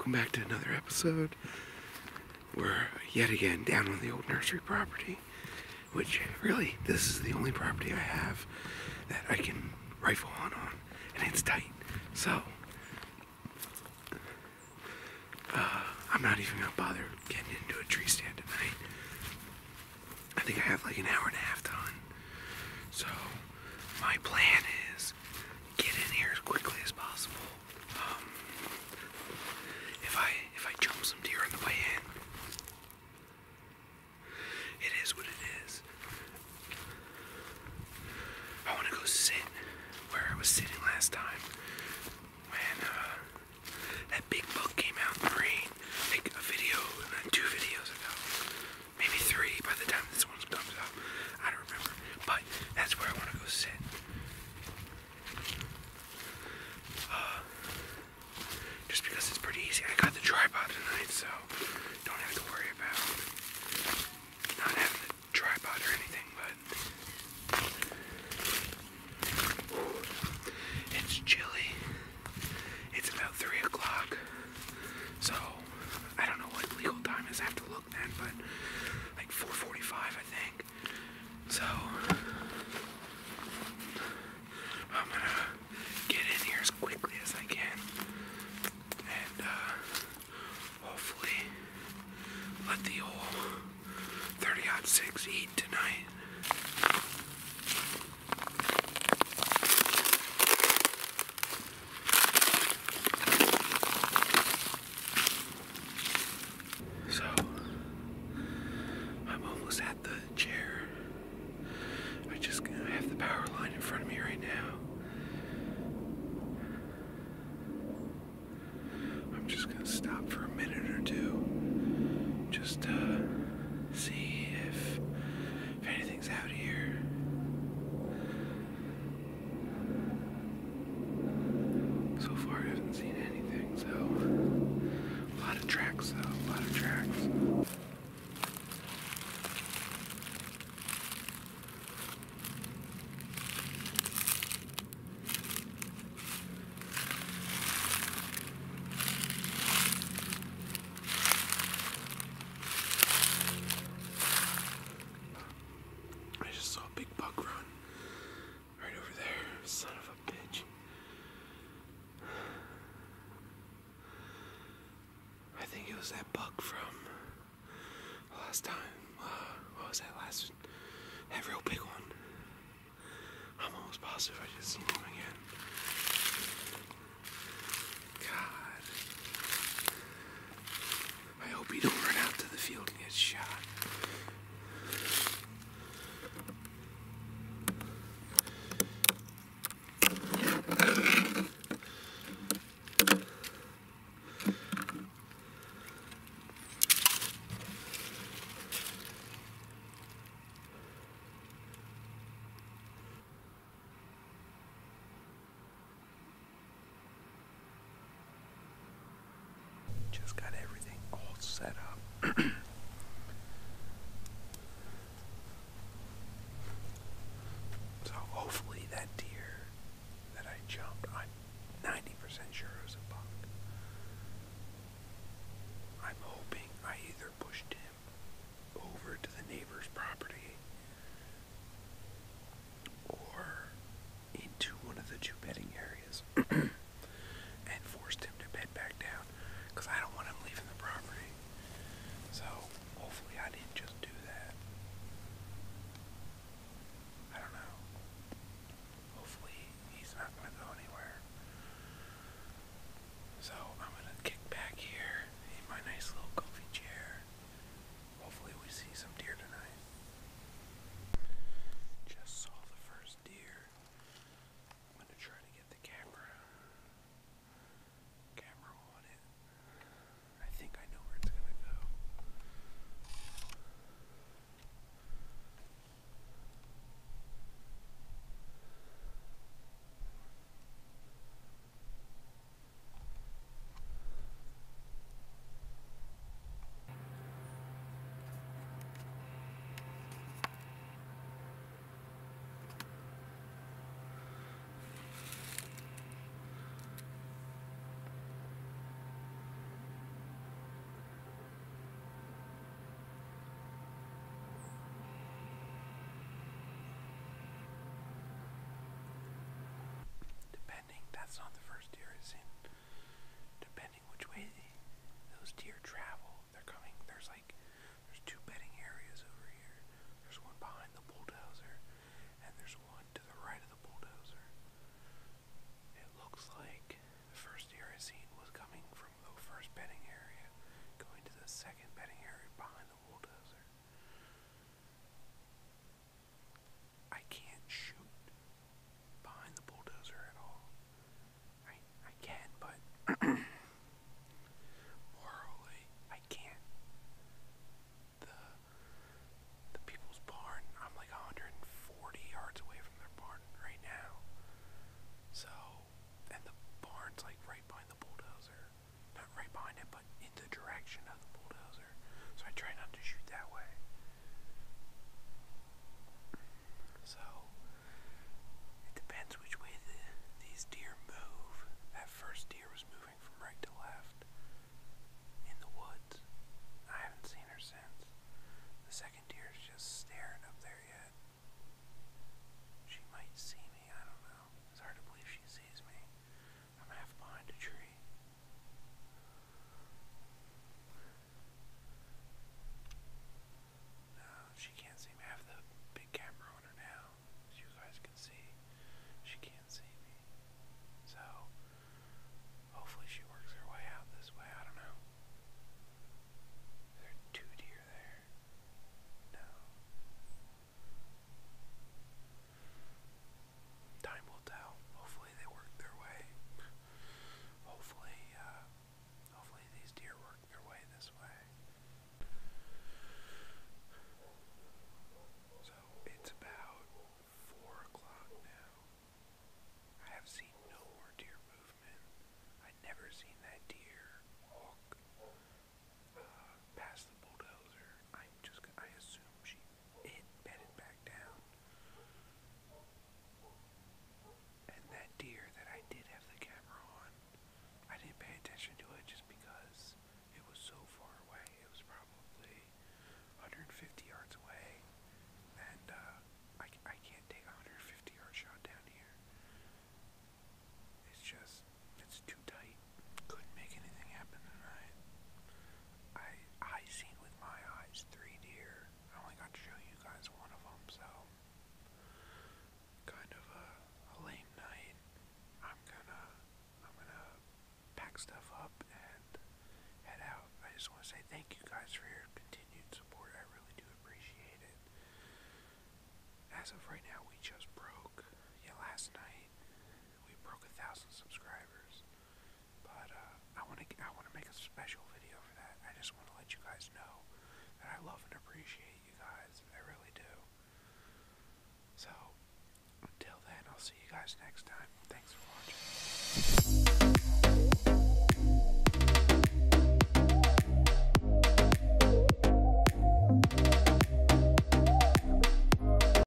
welcome back to another episode. We're yet again down on the old nursery property, which really, this is the only property I have that I can rifle on, and it's tight. So, I'm not even gonna bother getting into a tree stand tonight. I think I have like an hour and a half done. So, my plan is get in here as quickly as possible. If I jump some deer on the way in, it is what it is. I want to go sit where I was sitting last time when that big buck came out in the rain, like a video, 2 videos ago, maybe 3 by the time this one comes out. I don't remember, but that's where I want to go sit. Just because it's pretty easy. I got the tripod tonight, so don't have to worry about not having the tripod or anything, but it's chilly. It's about 3 o'clock, so I don't know what legal time is. I have to look then, but like 4:45, I think. So I'm gonna get in here as quickly as I can. And hopefully let the old 30-06 eat tonight. So I'm almost at the chair. I have the power line in front of me right now. I'm just gonna stop for a minute or two, just to see if anything's out here. So far I haven't seen anything, so a lot of tracks though, a lot of tracks. It was that buck from last time. What was that last? That real big one. I'm almost positive I just seen him again. God. I hope he don't run out to the field and get shot. that's not the first deer I've seen. Depending which way those deer travel, they're coming. There's two bedding areas over here. There's one behind the bulldozer, and there's one to the right of the bulldozer. It looks like the first deer I seen was coming from the first bedding area, going to the second bedding area behind the bulldozer. I can't shoot behind the bulldozer at all. I can, but morally, I can't. The people's barn, I'm like 140 yards away from their barn right now. So, and the barn's like right behind the bulldozer. Not right behind it, but in the direction of the bulldozer. So I try not to shoot that way. So, it depends which way these deer move. That first deer was moving from right to left in the woods. I haven't seen her since. The second deer is just staring up there yet. She might see me, I don't know. It's hard to believe she sees me. I'm half behind a tree. No, she can't see me. I have the big camera on her now, as you guys can see. She can't see me. So, hopefully she works her way out this way. I don't know. There are two deer there. No. Time will tell. Hopefully they work their way. Hopefully these deer work their way this way. So it's about 4 o'clock now. I have seen no more deer movement. I'd never seen that deer walk past the bulldozer. I assume it bedded back down. And that deer that I did have the camera on, I didn't pay attention to it just because it was so far away. It was probably 150 yards away, and I can't take a 150-yard shot down here. It's too tight. Couldn't make anything happen tonight. I seen with my eyes 3 deer. I only got to show you guys one of them, so kind of a lame night. I'm gonna pack stuff up and head out. I just want to say thank you guys for your continued support. I really do appreciate it. As of right now, we just broke, last night, we broke 1,000 subscribers. But I want to make a special video for that. I just want to let you guys know